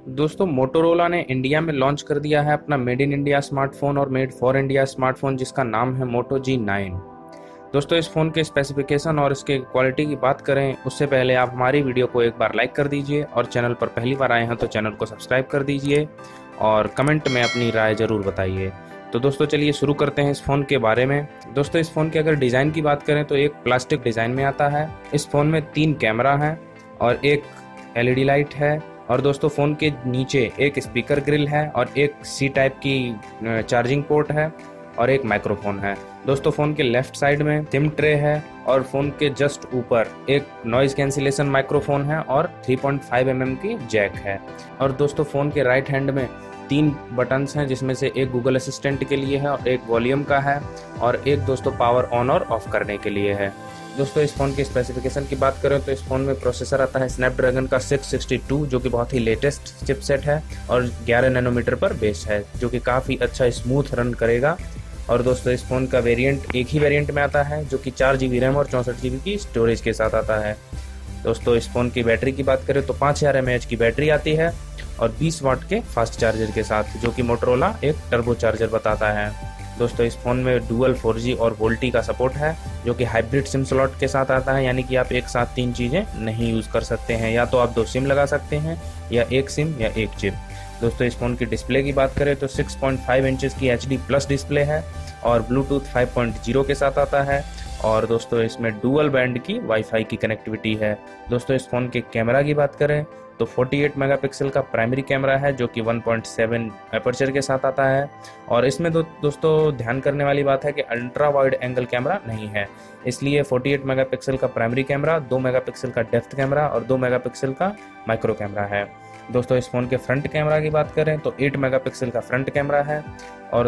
दोस्तों मोटोरोला ने इंडिया में लॉन्च कर दिया है अपना मेड इन इंडिया स्मार्टफोन और मेड फॉर इंडिया स्मार्टफोन, जिसका नाम है मोटो G9। दोस्तों इस फ़ोन के स्पेसिफिकेशन और इसके क्वालिटी की बात करें उससे पहले आप हमारी वीडियो को एक बार लाइक कर दीजिए और चैनल पर पहली बार आए हैं तो चैनल को सब्सक्राइब कर दीजिए और कमेंट में अपनी राय ज़रूर बताइए। तो दोस्तों चलिए शुरू करते हैं इस फ़ोन के बारे में। दोस्तों इस फ़ोन के अगर डिज़ाइन की बात करें तो एक प्लास्टिक डिज़ाइन में आता है। इस फ़ोन में 3 कैमरा हैं और एक LED लाइट है और दोस्तों फ़ोन के नीचे एक स्पीकर ग्रिल है और एक C टाइप की चार्जिंग पोर्ट है और एक माइक्रोफोन है। दोस्तों फ़ोन के लेफ्ट साइड में सिम ट्रे है और फ़ोन के जस्ट ऊपर एक नॉइज़ कैंसिलेशन माइक्रोफोन है और 3.5 mm की जैक है। और दोस्तों फ़ोन के राइट हैंड में 3 बटन्स हैं, जिसमें से एक गूगल असिस्टेंट के लिए है और एक वॉल्यूम का है और एक दोस्तों पावर ऑन और ऑफ करने के लिए है। दोस्तों इस फ़ोन के स्पेसिफिकेशन की बात करें तो इस फ़ोन में प्रोसेसर आता है स्नैपड्रैगन का 662 जो कि बहुत ही लेटेस्ट चिपसेट है और 11 नैनोमीटर पर बेस है, जो कि काफ़ी अच्छा स्मूथ रन करेगा। और दोस्तों इस फ़ोन का वेरिएंट एक ही वेरिएंट में आता है जो कि 4 GB रैम और 64 GB की स्टोरेज के साथ आता है। दोस्तों इस फ़ोन की बैटरी की बात करें तो 5000 mAh की बैटरी आती है और 20 वाट के फास्ट चार्जर के साथ, जो कि मोटोरोला एक टर्बो चार्जर बताता है। दोस्तों इस फ़ोन में डुअल 4G और वोल्टी का सपोर्ट है, जो कि हाइब्रिड सिम स्लॉट के साथ आता है, यानी कि आप एक साथ 3 चीज़ें नहीं यूज़ कर सकते हैं, या तो आप 2 सिम लगा सकते हैं या एक सिम या एक चिप। दोस्तों इस फ़ोन की डिस्प्ले की बात करें तो 6.5 इंचेस की HD+ डिस्प्ले है और ब्लूटूथ 5.0 के साथ आता है और दोस्तों इसमें डुअल बैंड की वाईफाई की कनेक्टिविटी है। दोस्तों इस फ़ोन के कैमरा की बात करें तो 48 मेगापिक्सल का प्राइमरी कैमरा है, जो कि 1.7 एपर्चर के साथ आता है और इसमें दोस्तों ध्यान करने वाली बात है कि अल्ट्रा वाइड एंगल कैमरा नहीं है, इसलिए 48 मेगापिक्सल का प्राइमरी कैमरा, 2 मेगापिक्सल का डेप्थ कैमरा और 2 मेगापिक्सल का माइक्रो कैमरा है। दोस्तों इस फ़ोन के फ्रंट कैमरा की बात करें तो 8 मेगापिक्सल का फ्रंट कैमरा है और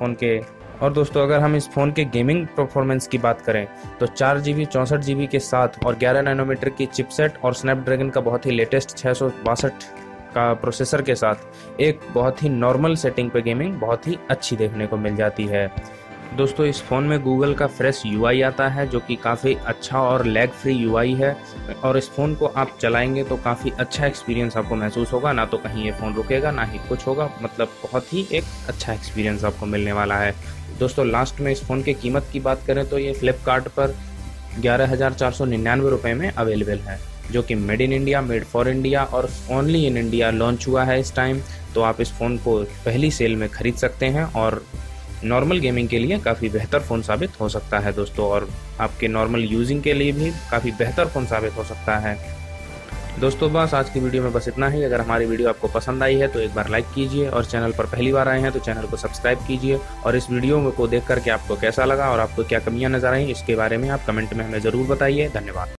दोस्तों अगर हम इस फ़ोन के गेमिंग परफॉर्मेंस की बात करें तो 4 GB 64 GB के साथ और 11 नैनोमीटर की चिपसेट और स्नैपड्रैगन का बहुत ही लेटेस्ट 662 का प्रोसेसर के साथ एक बहुत ही नॉर्मल सेटिंग पे गेमिंग बहुत ही अच्छी देखने को मिल जाती है। दोस्तों इस फ़ोन में गूगल का फ्रेश UI आता है, जो कि काफ़ी अच्छा और लैग फ्री UI है और इस फ़ोन को आप चलाएंगे तो काफ़ी अच्छा एक्सपीरियंस आपको महसूस होगा, ना तो कहीं ये फ़ोन रुकेगा ना ही कुछ होगा, मतलब बहुत ही एक अच्छा एक्सपीरियंस आपको मिलने वाला है। दोस्तों लास्ट में इस फ़ोन की कीमत की बात करें तो ये फ्लिपकार्ट पर 11,499 रुपये में अवेलेबल है, जो कि made in India, made for India और ओनली इन इंडिया लॉन्च हुआ है इस टाइम। तो आप इस फ़ोन को पहली सेल में ख़रीद सकते हैं और नॉर्मल गेमिंग के लिए काफ़ी बेहतर फ़ोन साबित हो सकता है दोस्तों, और आपके नॉर्मल यूजिंग के लिए भी काफ़ी बेहतर फ़ोन साबित हो सकता है। दोस्तों बस आज की वीडियो में बस इतना ही। अगर हमारी वीडियो आपको पसंद आई है तो एक बार लाइक कीजिए और चैनल पर पहली बार आए हैं तो चैनल को सब्सक्राइब कीजिए और इस वीडियो को देख करके आपको कैसा लगा और आपको क्या कमियां नजर आई इसके बारे में आप कमेंट में हमें ज़रूर बताइए। धन्यवाद।